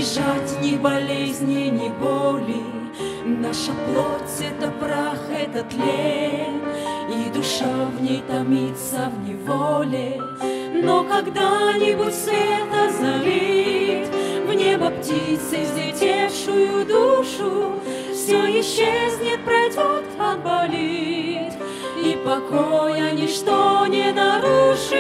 избежать ни болезни, ни боли. Наша плоть — это прах, это тлен, и душа в ней томится в неволе. Но когда-нибудь свет озарит в небо птицы взлетевшую душу, все исчезнет, пройдет, отболит, и покоя ничто не нарушит.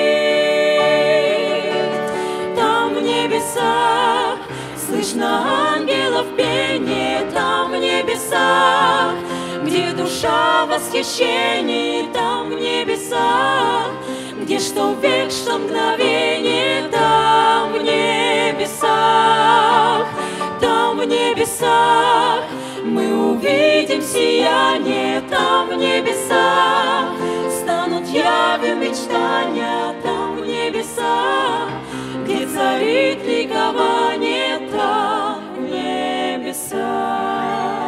Там в небесах слышно ангелов пение, там в небесах, где душа в восхищении, там в небесах, где что век, что мгновение, там в небесах, там в небесах мы увидим сияние, там в небесах станут явью мечтания, там в небесах, где царит ликование, там в небесах.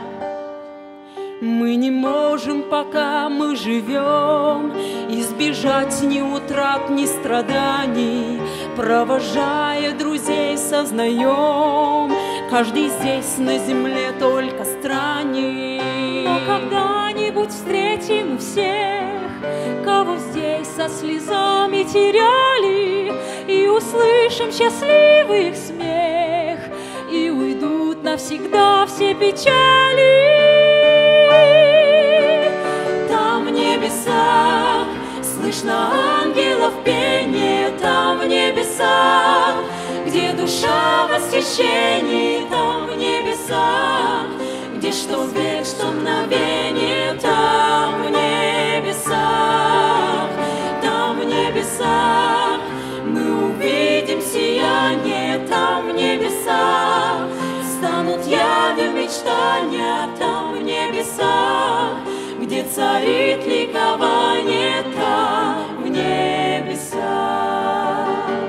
Мы не можем, пока мы живем, избежать ни утрат, ни страданий. Провожая друзей, сознаем, каждый здесь на земле только странник. Но когда-нибудь встретим всех, кого здесь со слезами теряли, и услышим счастливый их смех, и уйдут навсегда все печали. Там в небесах слышно ангелов пение, там в небесах, где душа в восхищении, там в небесах, где что век, что мгновение, там в небесах, там в небесах мы увидим сияние, там в небесах станут явью мечтания, там в небесах, где царит ликование, там в небесах.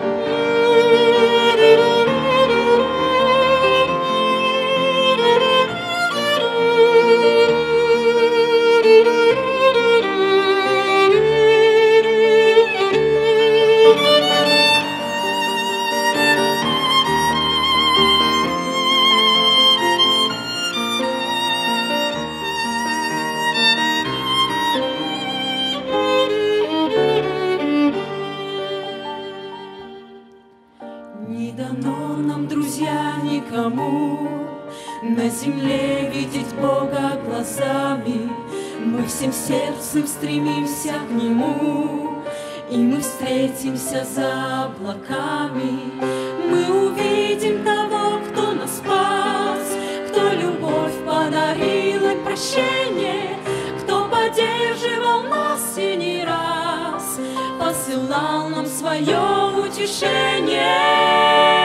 Не дано нам, друзья, никому на земле видеть Бога глазами. Мы всем сердцем стремимся к Нему, и мы встретимся за облаками. Мы увидим того, кто нас спас, кто любовь подарил и прощение, кто поддерживал нас и не раз посылал нам свое утешение.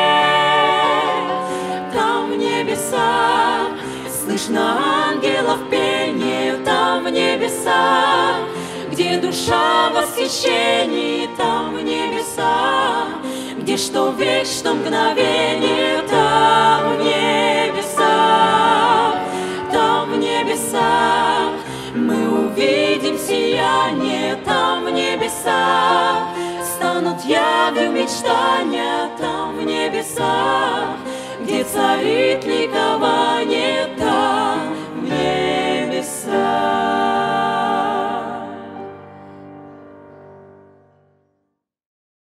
Там в небесах слышно ангелов пение, там в небесах, где душа в восхищении, там в небесах, где что век, что мгновение, там в небесах, там в небесах мы увидим сияние, там в небесах станут явью мечтания, там в небесах, где царит ликование,